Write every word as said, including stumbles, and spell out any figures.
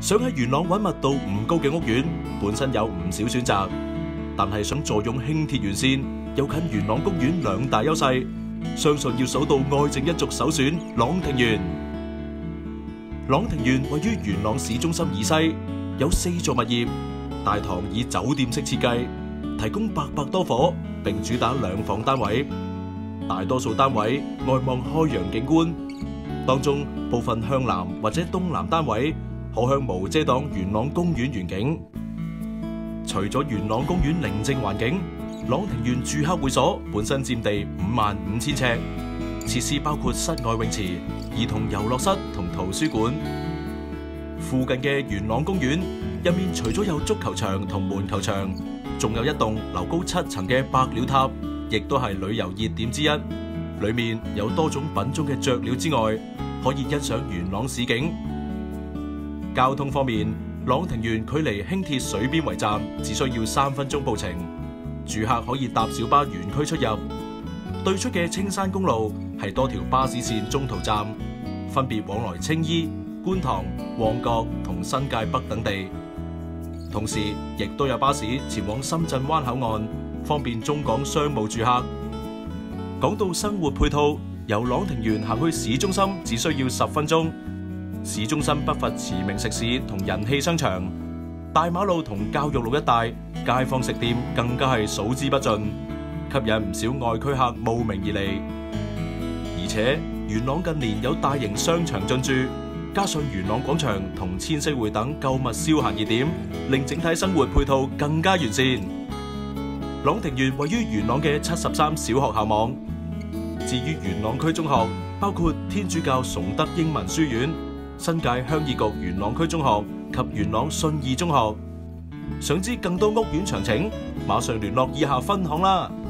想喺元朗揾密度唔高嘅屋苑，本身有唔少選擇，但係想坐擁輕鐵沿線又近元朗公園兩大優勢，相信要數到愛靜一族首選朗庭園。朗庭園位於元朗市中心以西，有四座物業，大堂以酒店式設計，提供八百多伙，並主打兩房單位。大多數單位外望開揚景觀，當中部分向南或者東南單位可向無遮擋元朗公園遠景。除咗元朗公園寧靜環境，朗庭園住客會所本身佔地五萬五千尺，設施包括室外泳池、兒童遊樂室同圖書館。附近嘅元朗公園入面除咗有足球場同門球場，仲有一棟樓高七層嘅百鳥塔，亦都係旅遊熱點之一。裏面有多種品種嘅雀鳥之外，可以欣賞元朗市景。交通方面，朗庭園距離輕鐵水邊圍站只需要三分鐘步程，住客可以搭小巴園區出入。對出嘅青山公路係多條巴士線中途站，分別往來青衣、觀塘、旺角同新界北等地。同時，亦都有巴士前往深圳灣口岸，方便中港商務住客。講到生活配套，由朗庭園行去市中心只需要十分鐘。市中心不乏馳名食肆同人氣商場，大馬路同教育路一帶街坊食店更加係數之不盡，吸引唔少外區客慕名而嚟。而且元朗近年有大型商場進駐，加上元朗廣場同千禧匯等購物消閒熱點，令整體生活配套更加完善。朗庭園位於元朗嘅七十三小學校網，至於元朗區中學，包括天主教崇德英文書院、新界鄉議局元朗區中學及元朗信義中學。想知更多屋苑詳情，馬上聯絡以下分行啦。